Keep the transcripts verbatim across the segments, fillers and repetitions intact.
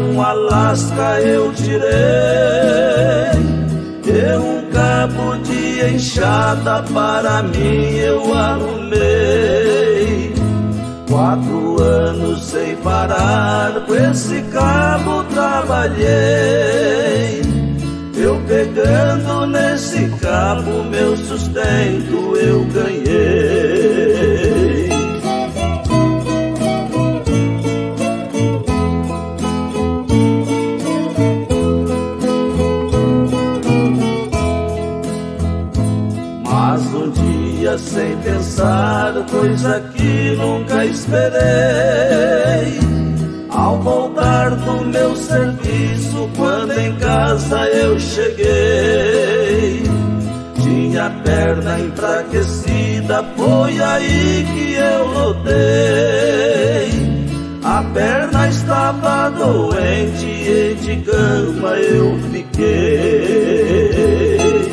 um Alasca eu tirei, e um cabo de enxada para mim eu arrumei. Quatro anos sem parar, com esse cabo trabalhei. Eu pegando nesse cabo, meu sustento eu ganhei. Mas um dia, sem pensar, coisa que nunca esperei, ao voltar do meu serviço, quando em casa eu cheguei, tinha a perna enfraquecida, foi aí que eu notei. A perna estava doente e de cama eu fiquei.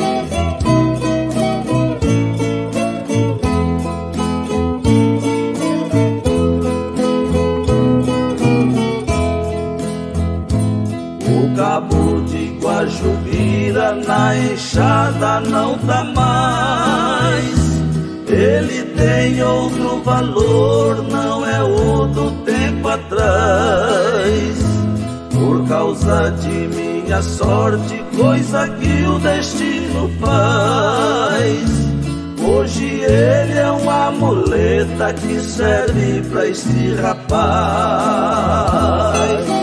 Cabo de Guajubira na enxada não dá mais. Ele tem outro valor, não é o do tempo atrás. Por causa de minha sorte, coisa que o destino faz, hoje ele é uma muleta que serve pra esse rapaz.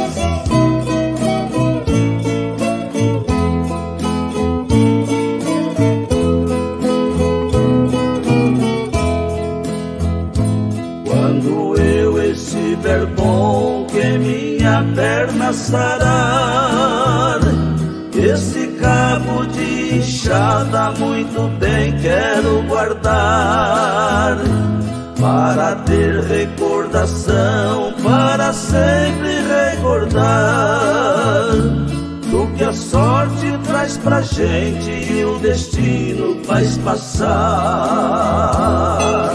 Quando eu estiver bom, que minha perna sarar, esse cabo de enxada muito bem quero guardar, para ter recordação, para sempre recordar do que a sorte traz pra gente e o destino faz passar.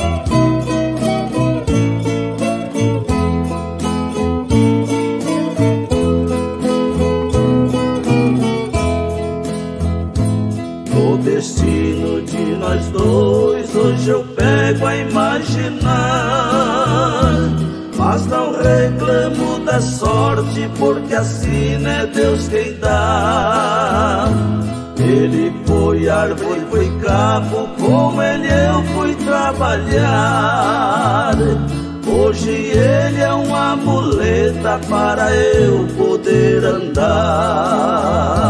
O destino de nós dois hoje eu pego a imaginar, mas não reclamo da sorte, porque assim é Deus quem dá. Ele foi árvore, foi cabo, com ele eu fui trabalhar. Hoje ele é uma muleta para eu poder andar.